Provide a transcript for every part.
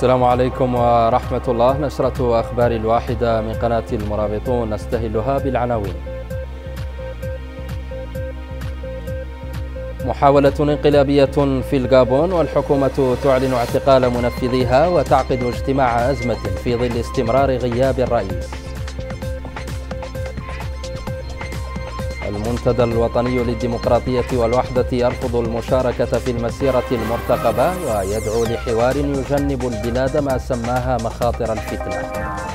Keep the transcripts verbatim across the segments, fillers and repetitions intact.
السلام عليكم ورحمة الله. نشرة أخبار الواحدة من قناة المرابطون نستهلها بالعناوين. محاولة انقلابية في الغابون والحكومة تعلن اعتقال منفذيها وتعقد اجتماع أزمة في ظل استمرار غياب الرئيس. المنتدى الوطني للديمقراطية والوحدة يرفض المشاركة في المسيرة المرتقبة ويدعو لحوار يجنب البلاد ما سماها مخاطر الفتنة.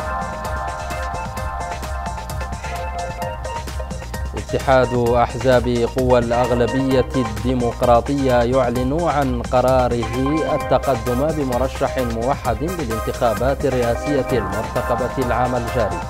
اتحاد أحزاب قوى الأغلبية الديمقراطية يعلن عن قراره التقدم بمرشح موحد للانتخابات الرئاسية المرتقبة العام الجاري.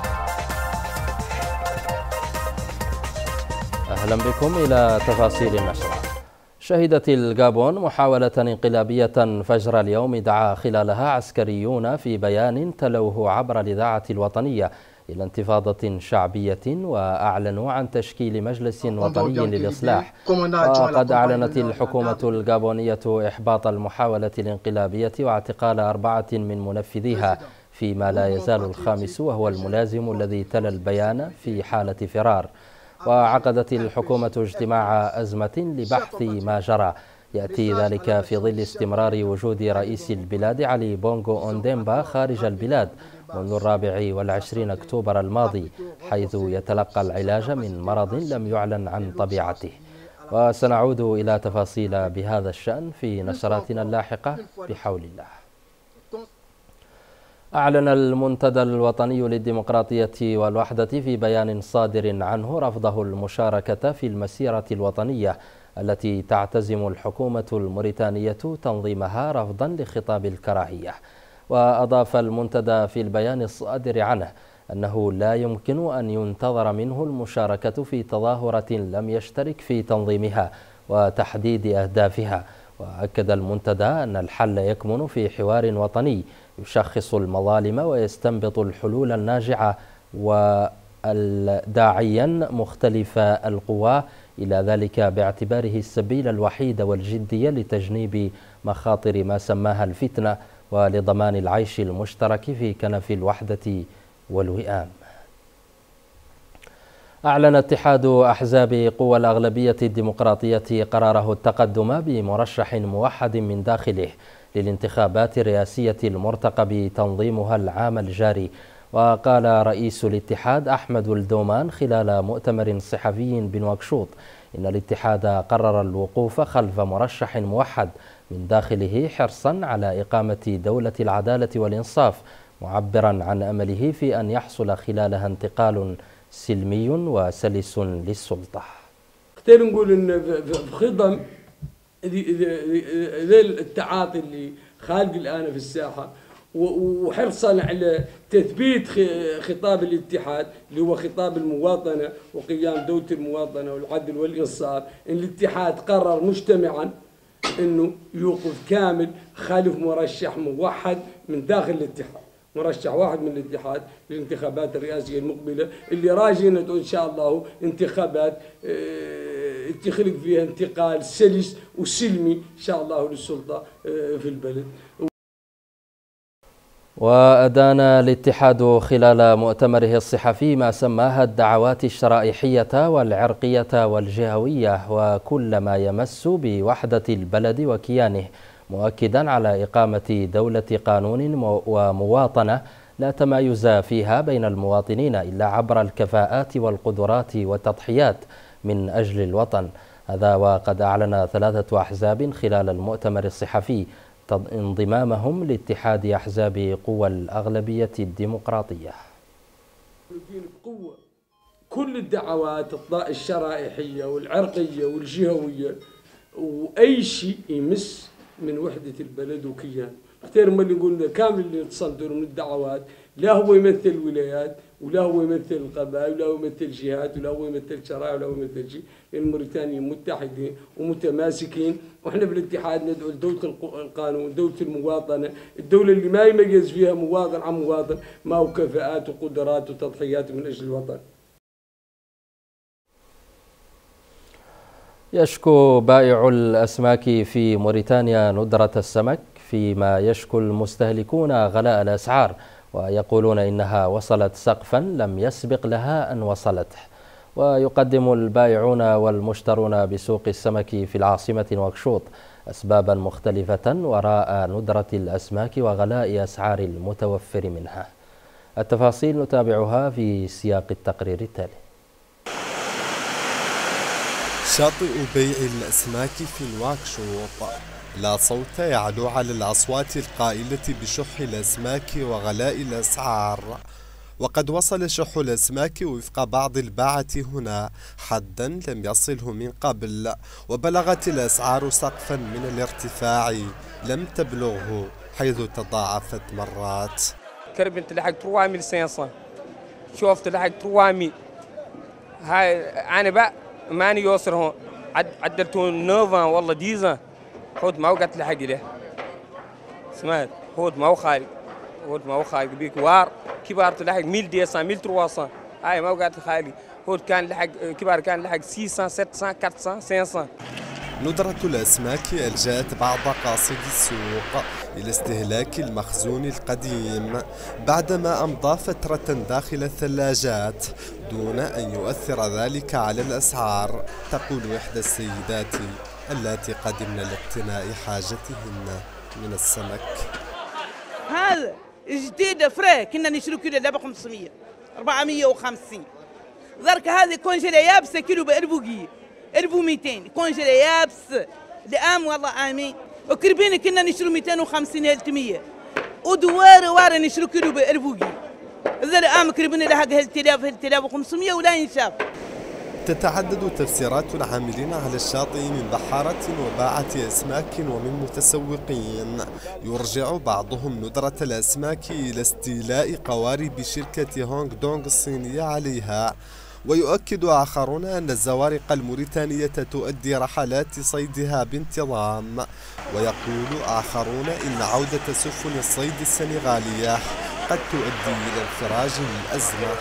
أهلا بكم إلى تفاصيل النشرة. شهدت الغابون محاولة انقلابية فجر اليوم دعا خلالها عسكريون في بيان تلوه عبر الإذاعة الوطنية إلى انتفاضة شعبية، وأعلنوا عن تشكيل مجلس وطني للإصلاح. وقد أعلنت الحكومة الغابونية إحباط المحاولة الانقلابية واعتقال أربعة من منفذيها، فيما لا يزال الخامس وهو الملازم الذي تلا البيان في حالة فرار. وعقدت الحكومة اجتماع أزمة لبحث ما جرى، يأتي ذلك في ظل استمرار وجود رئيس البلاد علي بونغو أونديمبا خارج البلاد منذ الرابع والعشرين أكتوبر الماضي، حيث يتلقى العلاج من مرض لم يعلن عن طبيعته. وسنعود إلى تفاصيل بهذا الشأن في نشراتنا اللاحقة بحول الله. أعلن المنتدى الوطني للديمقراطية والوحدة في بيان صادر عنه رفضه المشاركة في المسيرة الوطنية التي تعتزم الحكومة الموريتانية تنظيمها رفضا لخطاب الكراهية. وأضاف المنتدى في البيان الصادر عنه أنه لا يمكن أن ينتظر منه المشاركة في تظاهرة لم يشترك في تنظيمها وتحديد أهدافها. وأكد المنتدى أن الحل يكمن في حوار وطني يشخص المظالم ويستنبط الحلول الناجعة وداعيا مختلف القوى إلى ذلك باعتباره السبيل الوحيد والجدي لتجنيب مخاطر ما سماها الفتنة ولضمان العيش المشترك في كنف الوحدة والوئام. أعلن اتحاد أحزاب قوى الأغلبية الديمقراطية قراره التقدم بمرشح موحد من داخله للانتخابات الرئاسية المرتقب تنظيمها العام الجاري. وقال رئيس الاتحاد أحمد الدومان خلال مؤتمر صحفي بنواكشوط إن الاتحاد قرر الوقوف خلف مرشح موحد من داخله حرصا على إقامة دولة العدالة والإنصاف، معبرا عن أمله في أن يحصل خلالها انتقال سلمي وسلس للسلطة. اختار نقول إن في خضم ذي التعاطي اللي خالق الآن في الساحة وحرصا على تثبيت خطاب الاتحاد اللي هو خطاب المواطنة وقيام دولة المواطنة والعدل والإنصاف، إن الاتحاد قرر مجتمعا إنه يوقف كامل خلف مرشح موحد من داخل الاتحاد، مرشح واحد من الاتحاد للانتخابات الرئاسية المقبلة اللي راجين إن شاء الله انتخابات تخلق فيها انتقال سلس وسلمي إن شاء الله للسلطة في البلد. وأدان الاتحاد خلال مؤتمره الصحفي ما سماها الدعوات الشرائحية والعرقية والجهوية وكل ما يمس بوحدة البلد وكيانه، مؤكدا على إقامة دولة قانون ومواطنة لا تمايز فيها بين المواطنين إلا عبر الكفاءات والقدرات والتضحيات من أجل الوطن. هذا وقد أعلن ثلاثة أحزاب خلال المؤتمر الصحفي انضمامهم لاتحاد أحزاب قوى الأغلبية الديمقراطية. بقوة كل الدعوات الشرائحية والعرقية والجهوية وأي شيء يمس من وحدة البلد وكيان. اختار ما اللي قلنا كامل اللي تصدر من الدعوات، لا هو يمثل ولايات ولا هو يمثل القبائل ولا هو يمثل جهات ولا هو يمثل شرائح ولا هو يمثل شيء، لأن الموريتانيين متحدين ومتماسكين، واحنا بالاتحاد ندعو لدولة القانون، دولة المواطنة، الدولة اللي ما يميز فيها مواطن عن مواطن، ما هو كفاءات وقدرات وتضحيات من أجل الوطن. يشكو بائع الأسماك في موريتانيا ندرة السمك فيما يشكو المستهلكون غلاء الأسعار ويقولون إنها وصلت سقفا لم يسبق لها أن وصلته. ويقدم البائعون والمشترون بسوق السمك في العاصمة نواكشوط أسبابا مختلفة وراء ندرة الأسماك وغلاء أسعار المتوفر منها. التفاصيل نتابعها في سياق التقرير التالي. شاطئ بيع الأسماك في نواكشوط لا صوت يعلو على الأصوات القائلة بشح الأسماك وغلاء الأسعار. وقد وصل شح الأسماك وفق بعض الباعة هنا حدا لم يصله من قبل، وبلغت الأسعار سقفا من الارتفاع لم تبلغه حيث تضاعفت مرات. كرب تلحق ثلاثة آلاف وخمسمية، شوف تلحق ثلاثمية. هاي أنا بقى ماني يوصل هون عد عدلتوا نوفا والله ديزا هود ما وقت لحق له سمعت هود ما هو خالق هود ما هو خالق بيك وار كبار تلحق ميل ديسان ميل ترواسان هاي ما وقت خالي هود كان لحق كبار كان لحق ستمية سبعمية أربعمية خمسمية. ندرة الأسماك ألجأت بعض قاصدي السوق إلى استهلاك المخزون القديم بعدما أمضى فترة داخل الثلاجات دون أن يؤثر ذلك على الأسعار، تقول إحدى السيدات اللاتي قدمن لاقتناء حاجتهن من السمك. هذا جديد فري كنا نشتري كيلو ب خمسمية أربعمية وخمسين، ذرك هذه كونجيلا يابسة كيلو ب ألف ألف ومئتين كونجيلا يابس لآم والله آمين. وكربين كنا نشتري مئتين وخمسين ثلاثمية ودوار وار نشتري كيلو ب ألف وجي ذا آم كربين لها هالتلاف هالتلاف وخمسمية ولا ينشاف. تتعدد تفسيرات العاملين على الشاطئ من بحارة وباعة أسماك ومن متسوقين، يرجع بعضهم ندرة الأسماك إلى استيلاء قوارب شركة هونغ دونغ الصينية عليها، ويؤكد آخرون أن الزوارق الموريتانية تؤدي رحلات صيدها بانتظام، ويقول آخرون إن عودة سفن الصيد السنغالية قد تؤدي إلى انفراج الأزمة.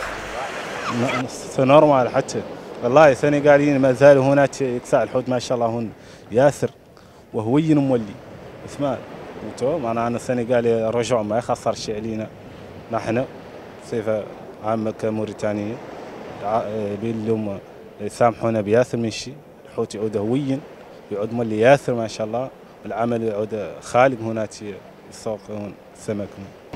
نورمال حتى والله السنغاليين ما زالوا هناك يكسع الحوت ما شاء الله هن ياسر وهوي مولي اسمع انتو معناها السنغالي رجعوا ما يخسر شيء علينا نحن بصفة عامة كموريتانية بيلهم يسامحونا بياسر من شيء. الحوت يعود هوي يعود مولي ياسر ما شاء الله، العمل يعود خالق هناك السوق السمك.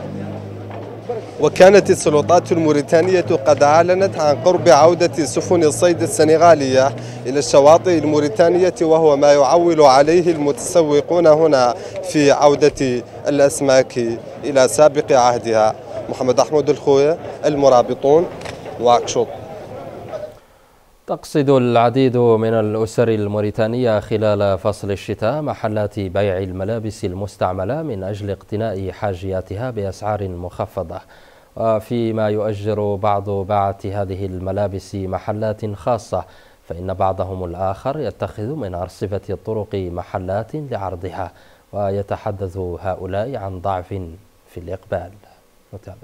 وكانت السلطات الموريتانية قد أعلنت عن قرب عودة سفن الصيد السنغالية إلى الشواطئ الموريتانية، وهو ما يعول عليه المتسوقون هنا في عودة الأسماك إلى سابق عهدها. محمد أحمد الخوية، المرابطون، نواكشوط. تقصد العديد من الأسر الموريتانية خلال فصل الشتاء محلات بيع الملابس المستعملة من أجل اقتناء حاجياتها بأسعار مخفضة، وفيما يؤجر بعض باعة هذه الملابس محلات خاصة، فإن بعضهم الآخر يتخذ من أرصفة الطرق محلات لعرضها، ويتحدث هؤلاء عن ضعف في الإقبال. نتابع.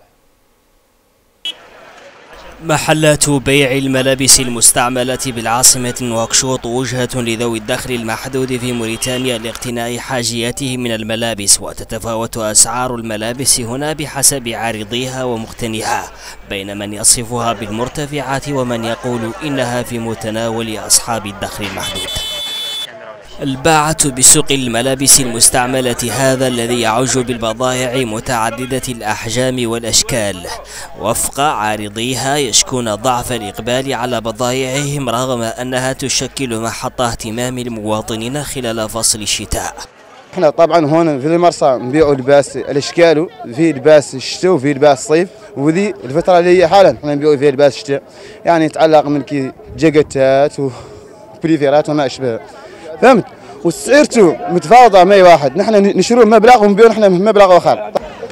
محلات بيع الملابس المستعملة بالعاصمة نواكشوط وجهة لذوي الدخل المحدود في موريتانيا لاقتناء حاجياتهم من الملابس، وتتفاوت أسعار الملابس هنا بحسب عارضيها ومقتنيها، بين من يصفها بالمرتفعة ومن يقول إنها في متناول أصحاب الدخل المحدود. الباعة بسوق الملابس المستعملة هذا الذي يعج بالبضائع متعددة الأحجام والأشكال وفق عارضيها يشكون ضعف الإقبال على بضائعهم رغم أنها تشكل محط اهتمام المواطنين خلال فصل الشتاء. احنا طبعا هون في المرصى نبيعوا لباس الاشكال، في لباس الشتاء وفي لباس الصيف، وذي الفترة اللي هي حالا احنا نبيعوا فيها لباس الشتاء، يعني يتعلق من كي جاكيتات وبريفيرات وما أشبه، فهمت؟ وسعرته متفاوضة مع واحد، نحن نشروه مبلغ ونبيعه نحن مبلغ آخر.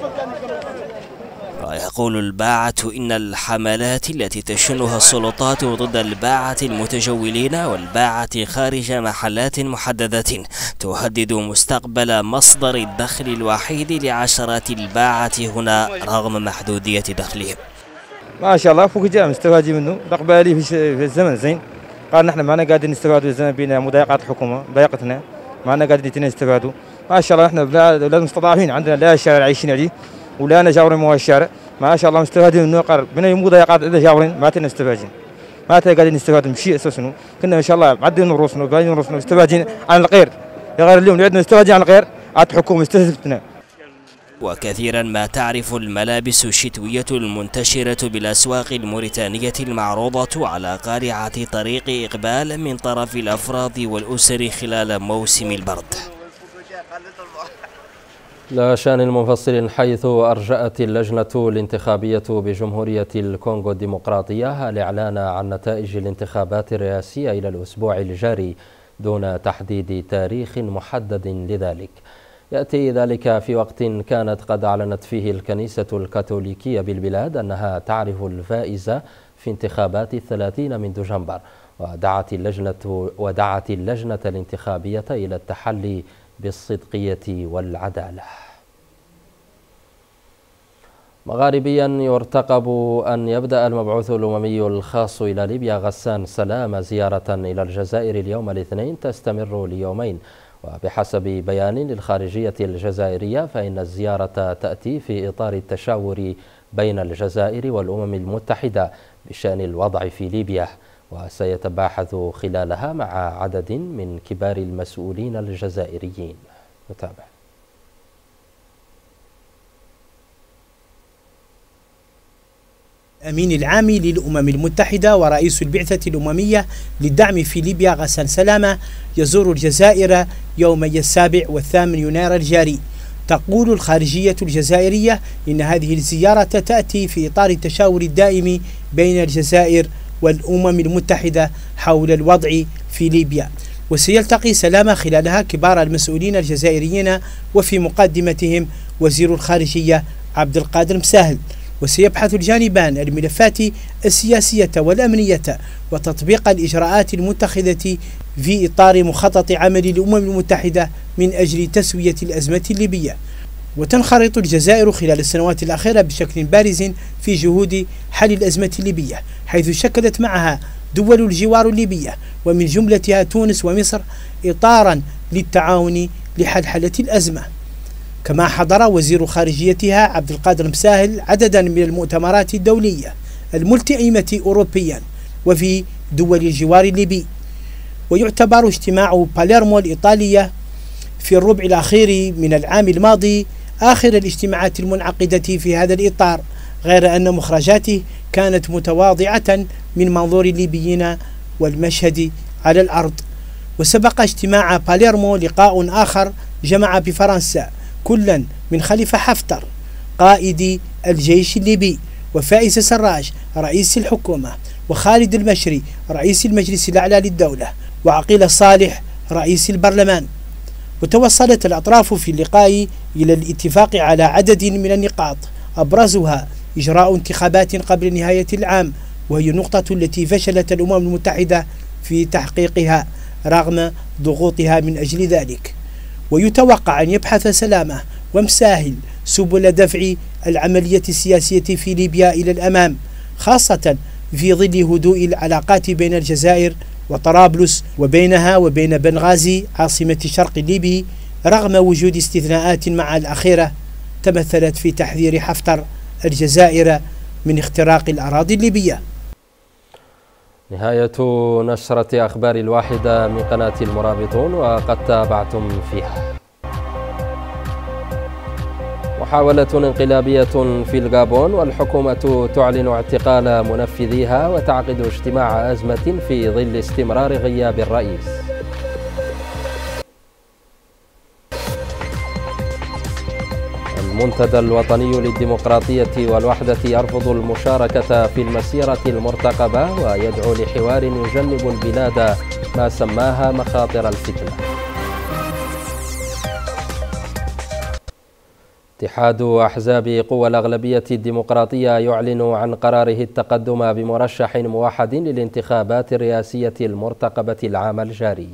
ويقول الباعة إن الحملات التي تشنها السلطات ضد الباعة المتجولين والباعة خارج محلات محددة تهدد مستقبل مصدر الدخل الوحيد لعشرات الباعة هنا رغم محدودية دخلهم. ما شاء الله فوق جاء مستفادين منه، بقبالي في الزمن زين، قال نحن معنا قاعدين نستفادوا الزمن بينا مضايقات الحكومة ضايقتنا، معنا قاعدين نستفادوا ما شاء الله احنا بلاد مستضعفين، عندنا لا شارع عايشين عليه ولا انا جاورين مو الشارع، ما شاء الله مستفادين منه قرب بنا يمو ضيقات اذا جاورين ما تنا نستفادين ما تنا قاعدين نستفاد من شيء اساسا كنا ان شاء الله معدين رؤوسنا وقاعدين رؤوسنا مستفادين عن الغير يا غير اليوم عندنا نستفادين عن الغير عاد حكومه استهدفتنا. وكثيرا ما تعرف الملابس الشتوية المنتشرة بالأسواق الموريتانية المعروضة على قارعة طريق إقبال من طرف الأفراد والأسر خلال موسم البرد. لا شأن المنفصل، حيث أرجأت اللجنة الانتخابية بجمهورية الكونغو الديمقراطية الإعلان عن نتائج الانتخابات الرئاسية إلى الأسبوع الجاري دون تحديد تاريخ محدد لذلك. يأتي ذلك في وقت كانت قد أعلنت فيه الكنيسة الكاثوليكية بالبلاد أنها تعرف الفائز في انتخابات الثلاثين من دجنبر، ودعت اللجنة ودعت اللجنة الانتخابية إلى التحلي بالصدقية والعدالة. مغاربيا يرتقب أن يبدأ المبعوث الأممي الخاص إلى ليبيا غسان سلامة زيارة إلى الجزائر اليوم الاثنين تستمر ليومين، وبحسب بيان للخارجية الجزائرية فإن الزيارة تأتي في إطار التشاور بين الجزائر والأمم المتحدة بشأن الوضع في ليبيا، وسيتباحث خلالها مع عدد من كبار المسؤولين الجزائريين. نتابع. الأمين العام للأمم المتحدة ورئيس البعثة الأممية للدعم في ليبيا غسان سلامة يزور الجزائر يومي السابع والثامن يناير الجاري. تقول الخارجية الجزائرية إن هذه الزيارة تأتي في إطار التشاور الدائم بين الجزائر والأمم المتحدة حول الوضع في ليبيا، وسيلتقي سلامة خلالها كبار المسؤولين الجزائريين وفي مقدمتهم وزير الخارجية عبد القادر مساهل. وسيبحث الجانبان الملفات السياسية والأمنية وتطبيق الإجراءات المتخذة في إطار مخطط عمل الأمم المتحدة من أجل تسوية الأزمة الليبية. وتنخرط الجزائر خلال السنوات الأخيرة بشكل بارز في جهود حل الأزمة الليبية، حيث شكلت معها دول الجوار الليبية ومن جملتها تونس ومصر إطارا للتعاون لحلحلة الأزمة. كما حضر وزير خارجيتها عبد القادر مساهل عددا من المؤتمرات الدولية الملتئمة أوروبيا وفي دول الجوار الليبي. ويعتبر اجتماع باليرمو الإيطالية في الربع الأخير من العام الماضي آخر الاجتماعات المنعقدة في هذا الإطار، غير أن مخرجاته كانت متواضعة من منظور الليبيين والمشهد على الأرض. وسبق اجتماع باليرمو لقاء آخر جمع بفرنسا كلا من خليفة حفتر قائد الجيش الليبي وفائز سراج رئيس الحكومة وخالد المشري رئيس المجلس الأعلى للدولة وعقيل صالح رئيس البرلمان. وتوصلت الأطراف في اللقاء إلى الاتفاق على عدد من النقاط أبرزها إجراء انتخابات قبل نهاية العام، وهي النقطة التي فشلت الأمم المتحدة في تحقيقها رغم ضغوطها من أجل ذلك. ويتوقع أن يبحث سلامة ومساهل سبل دفع العملية السياسية في ليبيا إلى الأمام، خاصة في ظل هدوء العلاقات بين الجزائر وطرابلس وبينها وبين بنغازي عاصمة الشرق الليبي، رغم وجود استثناءات مع الأخيرة تمثلت في تحذير حفتر الجزائر من اختراق الأراضي الليبية. نهاية نشرة أخبار الواحدة من قناة المرابطون، وقد تابعتم فيها: محاولة انقلابية في الغابون، والحكومة تعلن اعتقال منفذيها وتعقد اجتماع أزمة في ظل استمرار غياب الرئيس. المنتدى الوطني للديمقراطية والوحدة يرفض المشاركة في المسيرة المرتقبة ويدعو لحوار يجنب البلاد ما سماها مخاطر الفتنة. اتحاد أحزاب قوى الأغلبية الديمقراطية يعلن عن قراره التقدم بمرشح موحد للانتخابات الرئاسية المرتقبة العام الجاري.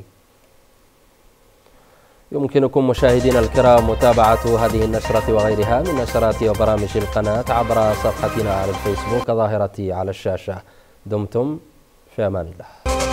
يمكنكم مشاهدينا الكرام متابعة هذه النشرة وغيرها من نشرات وبرامج القناة عبر صفحتنا على الفيسبوك ظاهرة على الشاشة. دمتم في أمان الله.